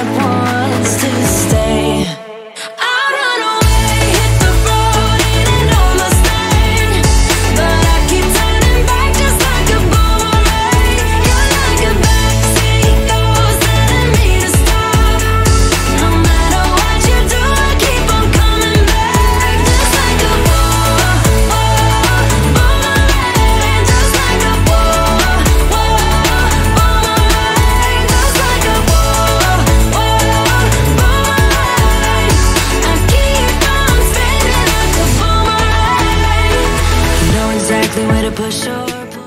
that wants to stay. I run away, hit the road, it ain't no mistake, but I keep turning back just like a boomerang. You're like a backseat ghost telling me to stop. No matter what you do, I keep on coming back, just like a boomerang, just like a boomerang, just like a boomerang. I keep on spinning like a boomerang. You know exactly where to push or pull.